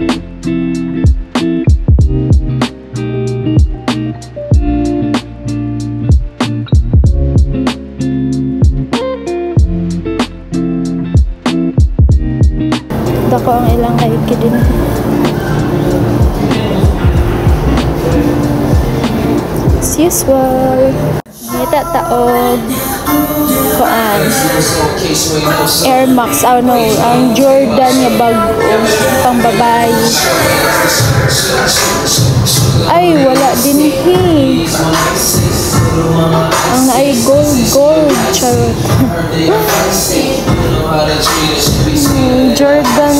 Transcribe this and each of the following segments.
Dako ang ilang Nike din. As usual. Ngita taog kuan Air Max, ano, ang Jordan nga bago pang babae. Ay, wala din ang ay gold charot. Jordan,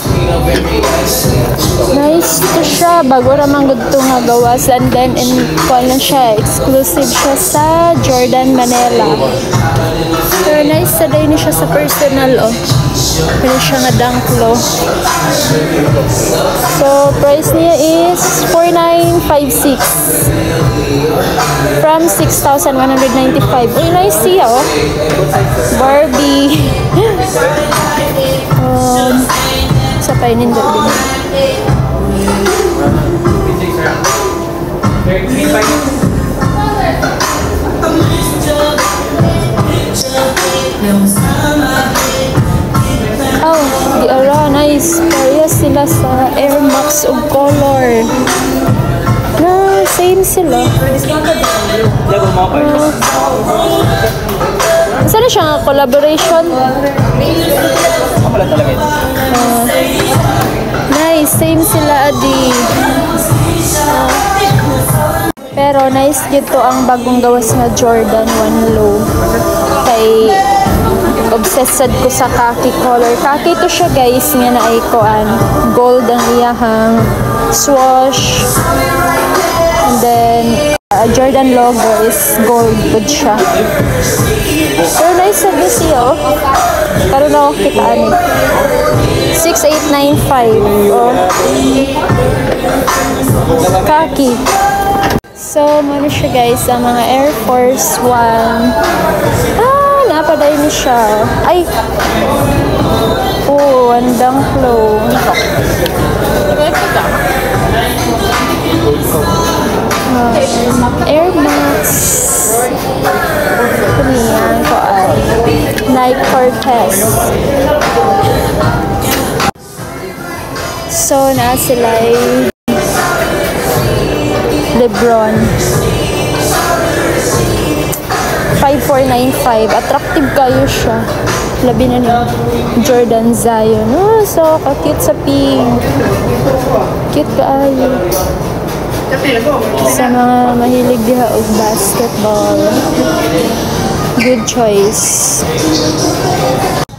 nice to siya, bago ramang gusto nga gawas, and then kuan lang siya, exclusive siya sa Jordan Manila. Pero nice sa day ni siya sa personal, oh. Pero siya nga dangklo. So price niya is 4,956 from 6,195. Uy, nice siya, oh. Barbie. Sa painindot din. Oh, di ara, nice. Parehas sila sa Air Max og color. Na, same sila. Saan siya nga collaboration? Nice, same sila, adi. Pero nice dito ang bagong gawas nga Jordan 1 Low. Kay obsessed ko sa khaki color. Khaki to siya, guys, nga na ikoan. Gold ang iyahang swoosh. And then Jordan logo is gold good siya. Pero nice sa siya, oh. Karon ako kitaan eh. 6,895. Oh. Khaki. So, muna siya, guys, sa mga Air Force 1. Napaday ni siya. Ay! Oh, andang flow. Air Max. Kumiyan ko ay Nike Cortez. So, na sila ay Lebron. 5,495. Attractive kayo siya. Labi na niya. Jordan Zion. Oh, so, cute sa pink. Cute kaayo. Sa mga mahilig diha og basketball. Good choice.